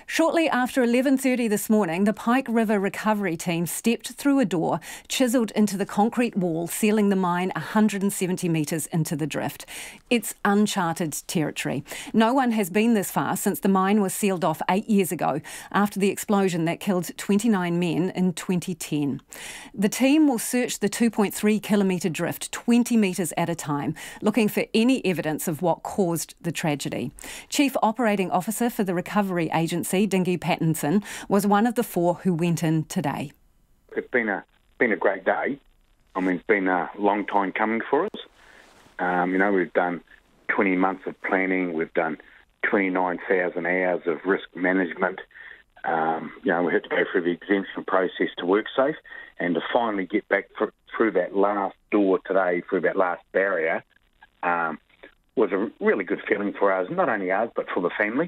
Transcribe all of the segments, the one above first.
Shortly after 11:30 this morning, the Pike River recovery team stepped through a door, chiselled into the concrete wall, sealing the mine 170 metres into the drift. It's uncharted territory. No one has been this far since the mine was sealed off 8 years ago after the explosion that killed 29 men in 2010. The team will search the 2.3 kilometre drift 20 metres at a time, looking for any evidence of what caused the tragedy. Chief Operating Officer for the Recovery Agency Dinghy Pattinson was one of the 4 who went in today. It's been a great day. I mean, it's been a long time coming for us. We've done 20 months of planning. We've done 29,000 hours of risk management. We had to go through the exemption process to work safe, and to finally get back through that last door today, through that last barrier, was a really good feeling for us. Not only us, but for the family.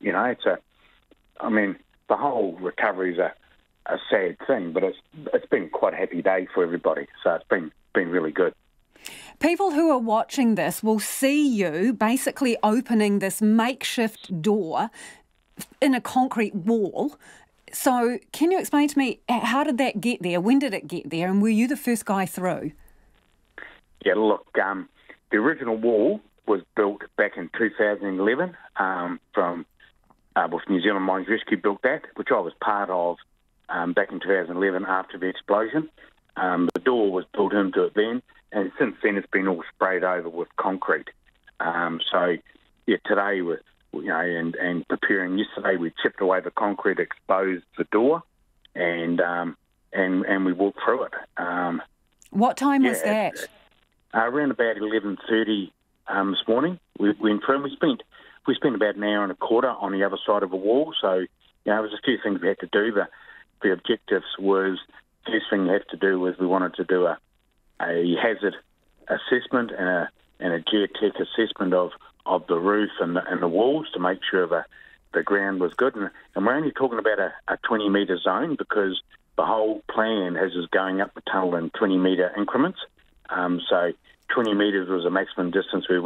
The whole recovery is a sad thing, but it's been quite a happy day for everybody. So it's been really good. People who are watching this will see you basically opening this makeshift door in a concrete wall. So can you explain to me, how did that get there? When did it get there? And were you the first guy through? Yeah, look, the original wall was built back in 2011 with New Zealand Mines Rescue built that, which I was part of back in 2011 after the explosion. The door was built into it then, and since then it's been all sprayed over with concrete. Today and preparing yesterday, we chipped away the concrete, exposed the door, and we walked through it. What time was that? Around about 11:30 this morning. We went through and we spent about an hour and a quarter on the other side of the wall. So there was a few things we had to do. The objectives was, first thing you have to do was we wanted to do a hazard assessment and a geotech assessment of the roof and the walls to make sure the ground was good. And we're only talking about a 20-metre zone, because the whole plan has us going up the tunnel in 20-metre increments. So 20 metres was the maximum distance we're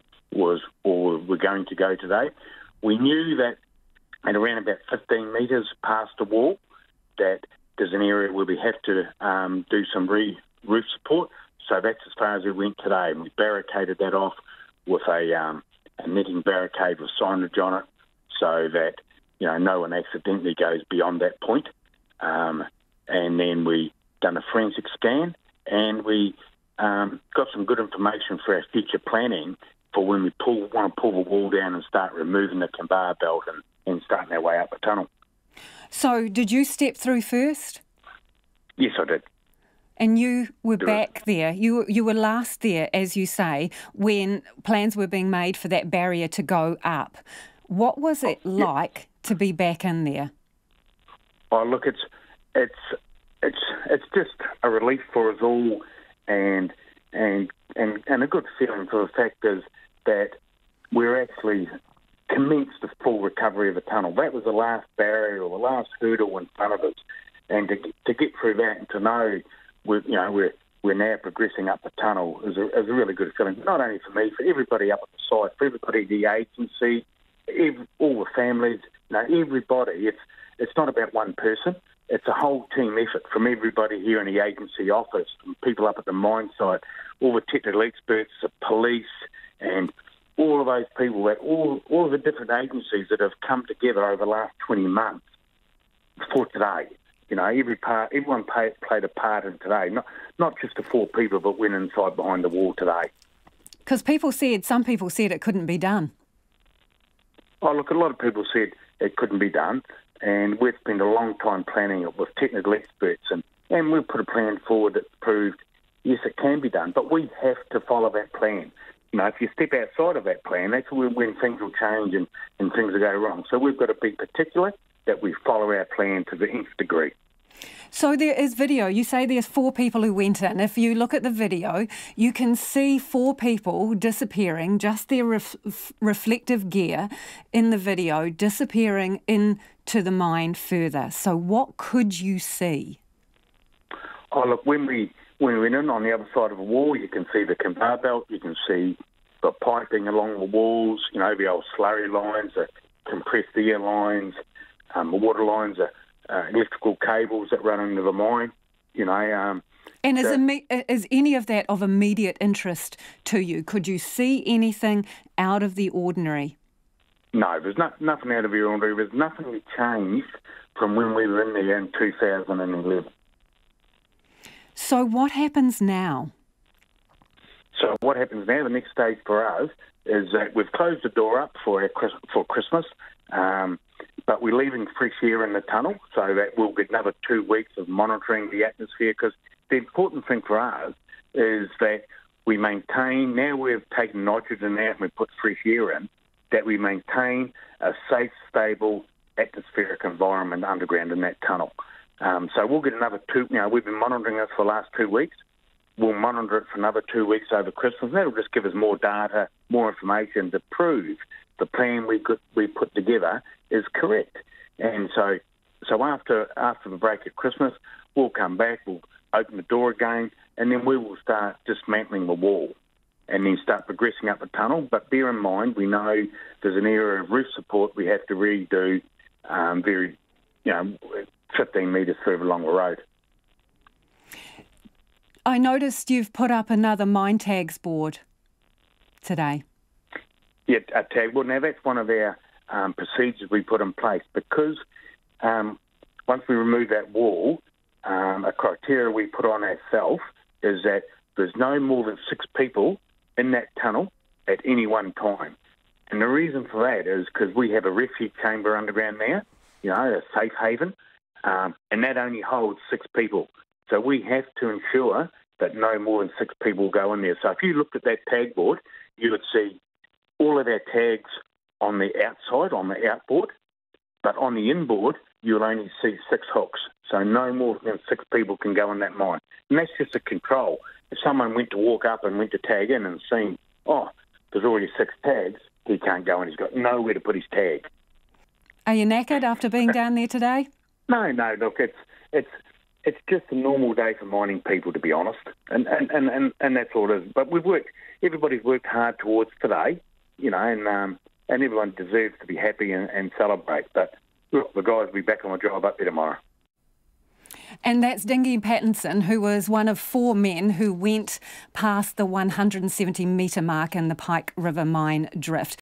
going to go today. We knew that at around about 15 metres past the wall, that there's an area where we have to do some roof support. So that's as far as we went today. And we barricaded that off with a netting barricade with signage on it, so that no one accidentally goes beyond that point. And then we done a forensic scan, and we got some good information for our future planning for when we want to pull the wall down and start removing the conveyor belt and starting our way up the tunnel. So did you step through first? Yes, I did. And you were back there. You were last there, as you say, when plans were being made for that barrier to go up. What was it like to be back in there? Oh, look, it's just a relief for us all, and a good feeling for the fact is that we're actually commenced the full recovery of the tunnel. That was the last barrier or the last hurdle in front of us, and to get through that and to know we're now progressing up the tunnel is a really good feeling. Not only for me, for everybody up at the site, for everybody at the agency, all the families, everybody. It's not about one person. It's a whole team effort from everybody here in the agency office, from people up at the mine site, all the technical experts, the police, and all of those people, all of the different agencies that have come together over the last 20 months for today. Everyone played a part in today, not just the 4 people that went inside behind the wall today. Because some people said it couldn't be done. Oh, look, a lot of people said it couldn't be done, and we've spent a long time planning it with technical experts, and we've put a plan forward that proved, yes, it can be done, but we have to follow that plan. If you step outside of that plan, that's when things will change and things will go wrong. So we've got to be particular that we follow our plan to the nth degree. So there is video. You say there's 4 people who went in. If you look at the video, you can see 4 people disappearing, just their reflective gear in the video, disappearing into the mine further. So what could you see? Oh, look, when we went in on the other side of the wall, you can see the conveyor belt, you can see the piping along the walls, the old slurry lines, the compressed air lines, The water lines are electrical cables that run into the mine, And is any of that of immediate interest to you? Could you see anything out of the ordinary? No, there's nothing out of the ordinary. There's nothing that changed from when we were in there in 2011. So what happens now? So what happens now, the next stage for us, is that we've closed the door up for Christmas, but we're leaving fresh air in the tunnel, so that we'll get another 2 weeks of monitoring the atmosphere, because the important thing for us is that we maintain, now we've taken nitrogen out and we put fresh air in, that we maintain a safe, stable atmospheric environment underground in that tunnel. So we'll get another 2, we've been monitoring this for the last 2 weeks. We'll monitor it for another 2 weeks over Christmas. That'll just give us more data, more information to prove the plan we put together is correct. And so after the break at Christmas, we'll come back, we'll open the door again, and then we will start dismantling the wall and then start progressing up the tunnel. But bear in mind, we know there's an area of roof support we have to redo 15 metres further along the road. I noticed you've put up another mine tags board today. Yeah, a tag board. Now, that's one of our procedures we put in place, because once we remove that wall, a criteria we put on ourselves is that there's no more than 6 people in that tunnel at any one time. And the reason for that is because we have a refuge chamber underground there, a safe haven, and that only holds 6 people. So we have to ensure that no more than 6 people go in there. So if you looked at that tag board, you would see all of our tags on the outside, on the outboard, but on the inboard, you'll only see 6 hooks. So no more than 6 people can go in that mine. And that's just a control. If someone went to walk up and went to tag in and seen, there's already 6 tags, he can't go in. He's got nowhere to put his tag. Are you knackered after being down there today? No, look, it's just a normal day for mining people, to be honest, and that's all it is. But everybody's worked hard towards today, and everyone deserves to be happy and celebrate. But look, the guys will be back on the job up there tomorrow. And that's Dinghy Pattinson, who was one of 4 men who went past the 170-metre mark in the Pike River mine drift.